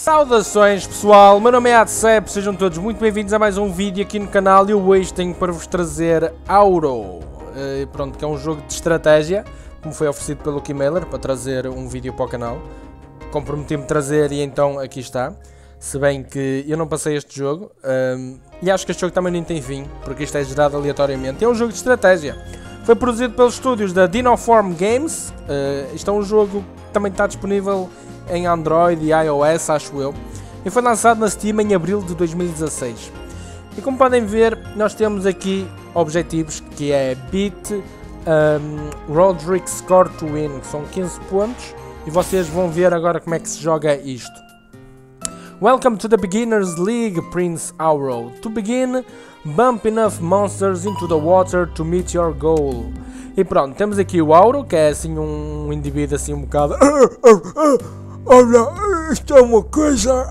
Saudações pessoal, meu nome é Adsep, sejam todos muito bem-vindos a mais um vídeo aqui no canal e eu hoje tenho para vos trazer Auro, pronto, que é um jogo de estratégia, como foi oferecido pelo Keymailer para trazer um vídeo para o canal. Comprometi-me a trazer e então aqui está, se bem que eu não passei este jogo e acho que este jogo também nem tem fim, porque isto é gerado aleatoriamente. É um jogo de estratégia, foi produzido pelos estúdios da Dinoform Games, isto é um jogo que também está disponível em Android e iOS, acho eu, e foi lançado na Steam em abril de 2016. E como podem ver, nós temos aqui objetivos, que é Beat Roderick Score to Win, que são 15 pontos, e vocês vão ver agora como é que se joga isto. Welcome to the Beginners League, Prince Auro. To begin, bump enough monsters into the water to meet your goal. E pronto, temos aqui o Auro, que é assim um indivíduo assim um bocado... Olha, isto é uma coisa,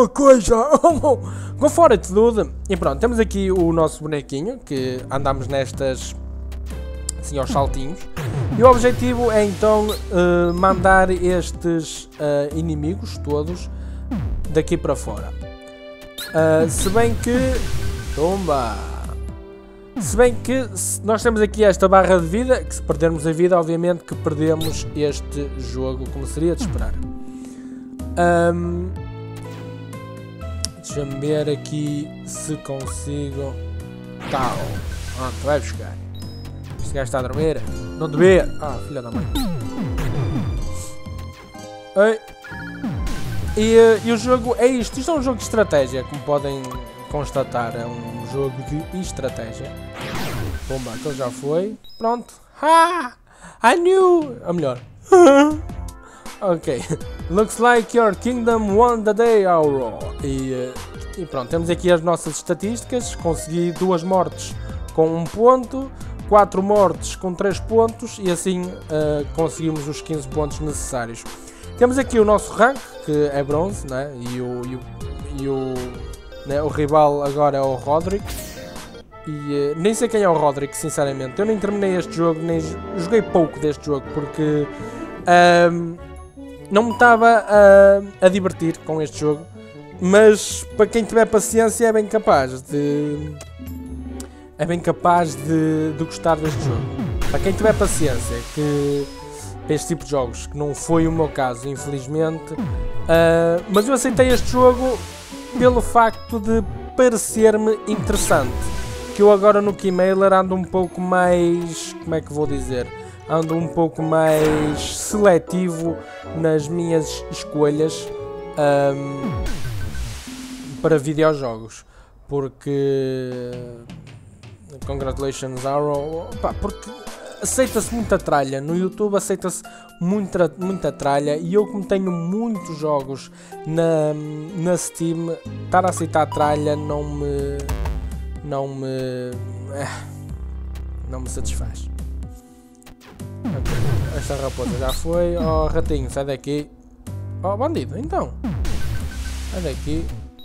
go for it, dude. E pronto, temos aqui o nosso bonequinho, que andamos nestas, assim, aos saltinhos. E o objetivo é então mandar estes inimigos todos daqui para fora. Se bem que... Tomba! Se bem que nós temos aqui esta barra de vida, que se perdermos a vida, obviamente que perdemos este jogo, como seria de esperar. Deixa-me ver aqui se consigo. Tal. Pronto, vai buscar. Este gajo está a dormir. Não devia. Ah, filha da mãe. E o jogo é isto. Isto é um jogo de estratégia, como podem constatar. É um jogo de estratégia. Bomba, aquele já foi. Pronto. Ha! I knew! Ou melhor. Ok. Looks like your kingdom won the day, Auro. E pronto, temos aqui as nossas estatísticas. Consegui 2 mortes com 1 ponto, 4 mortes com 3 pontos e assim conseguimos os 15 pontos necessários. Temos aqui o nosso rank, que é bronze, né? O rival agora é o Roderick. E nem sei quem é o Roderick, sinceramente. Eu nem terminei este jogo, nem joguei pouco deste jogo, porque não me estava a divertir com este jogo. Mas para quem tiver paciência é bem capaz de gostar deste jogo. Para quem tiver paciência para este tipo de jogos, que não foi o meu caso, infelizmente. Mas eu aceitei este jogo pelo facto de parecer-me interessante. Que eu agora no Keymailer ando um pouco mais... Como é que vou dizer? Ando um pouco mais seletivo nas minhas escolhas para videojogos. Porque... Congratulations, Auro. Porque aceita-se muita tralha. No YouTube aceita-se muita tralha. E eu, como tenho muitos jogos na Steam, estar a aceitar tralha não me satisfaz. Okay. Esta raposa já foi. Oh, ratinho, sai daqui. Oh, bandido, então. Sai daqui.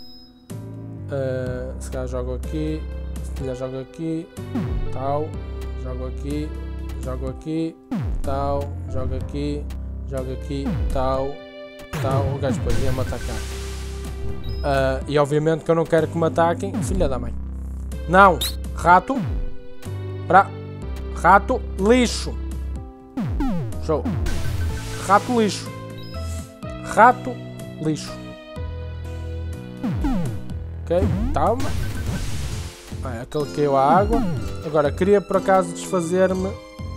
Se calhar jogo aqui. Se calhar jogo aqui. Tal. Jogo aqui. Jogo aqui. Tal. Jogo aqui. Jogo aqui. Tal. Tal. O gajo depois ia me atacar. E obviamente que eu não quero que me ataquem. Filha da mãe. Não. Rato. Rato. Lixo. Show. Rato lixo. Rato lixo. Ok, toma. Aquele caiu a água. Agora queria por acaso desfazer-me.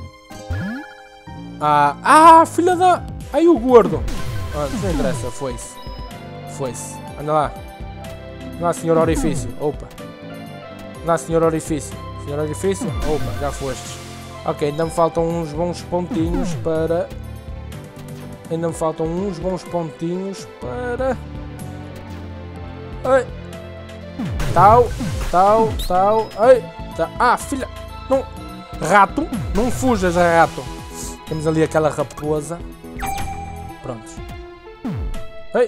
Filha da... Ai, o gordo. Não interessa, foi-se. Foi-se. Anda lá. Anda lá, senhor orifício. Opa. Anda lá, senhor orifício. Senhor orifício. Opa, já fostes. Ok, ainda me faltam uns bons pontinhos para... Ai. Tal. Ai. Filha. Não. Rato. Não fujas, rato. Temos ali aquela raposa. Prontos. Ai.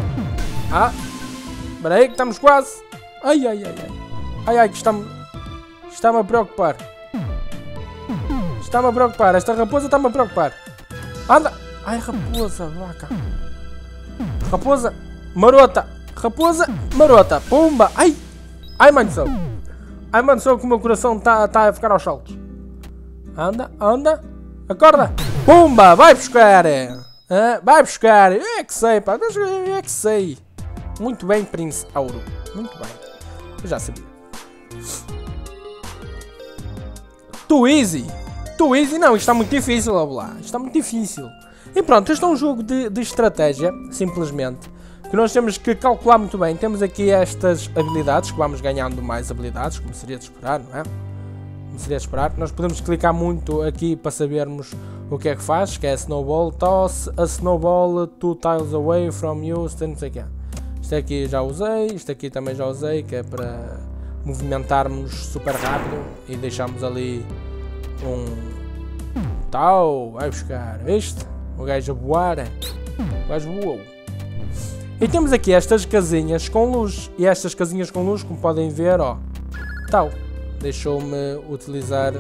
Espera aí que estamos quase. Ai, que está-me a preocupar. Está-me a preocupar. Esta raposa está-me a preocupar. Anda! Ai, raposa, vaca. Raposa! marota, raposa, marota, pumba, ai, ai mano sou, que o meu coração está a ficar aos saltos. Anda, anda, acorda, pumba, vai buscar, vai buscar, eu é que sei, pá, eu é que sei. Muito bem, Prince Auro, muito bem, eu já sabia. Too easy, não, isto está muito difícil, lá, isto está muito difícil. E pronto, este é um jogo de estratégia, simplesmente, que nós temos que calcular muito bem. Temos aqui estas habilidades, que vamos ganhando mais habilidades, como seria de esperar, não é? Como seria de esperar. Nós podemos clicar muito aqui para sabermos o que é que faz, que é Snowball, Toss a Snowball 2 tiles away from you, não sei o que é. Isto aqui já usei, isto aqui também já usei, que é para movimentarmos super rápido e deixarmos ali um tal, vai buscar, viste? O gajo a voar, o gajo voou. E temos aqui estas casinhas com luz, e estas casinhas com luz, como podem ver, ó, tal, deixou-me utilizar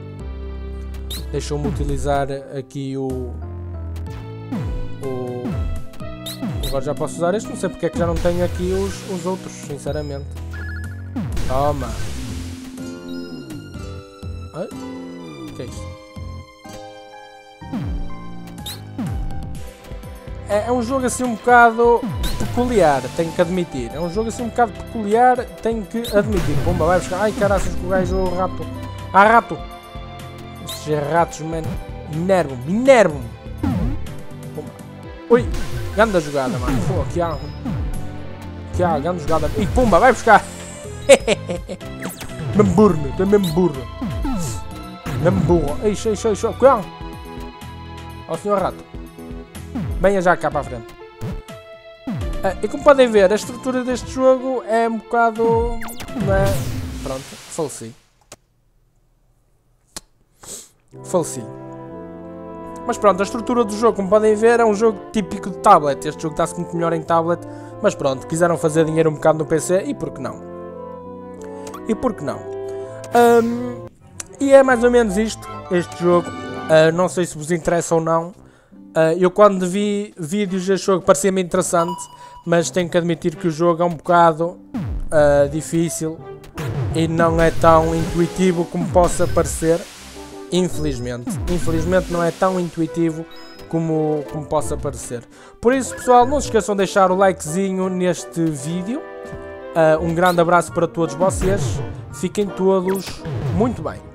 aqui agora já posso usar este, não sei porque é que já não tenho aqui os outros, sinceramente. Toma. Ai, o que é isto? É um jogo assim um bocado peculiar, tenho que admitir. É um jogo assim um bocado peculiar, tenho que admitir. Bomba, vai buscar. Ai, caraças, que o gajo é o rato. Ah, rato! Estes ratos, mano. Minervam-me. Ui, grande jogada, mano. Pô, aqui há, grande jogada. E pumba, vai buscar. Mesmo burro, tu é mesmo burro. Mesmo burro. Eixa. Cuidado. Ó, senhor rato. Venha já cá para a frente. E como podem ver, a estrutura deste jogo é um bocado... Não é? Pronto, faleci. Mas pronto, a estrutura do jogo, como podem ver, é um jogo típico de tablet. Este jogo está-se muito melhor em tablet. Mas pronto, quiseram fazer dinheiro um bocado no PC e por que não? E é mais ou menos isto, este jogo. Não sei se vos interessa ou não. Eu quando vi vídeos deste jogo parecia-me interessante, mas tenho que admitir que o jogo é um bocado difícil e não é tão intuitivo como possa parecer, infelizmente. Infelizmente não é tão intuitivo como possa parecer. Por isso, pessoal, não se esqueçam de deixar o likezinho neste vídeo. Um grande abraço para todos vocês. Fiquem todos muito bem.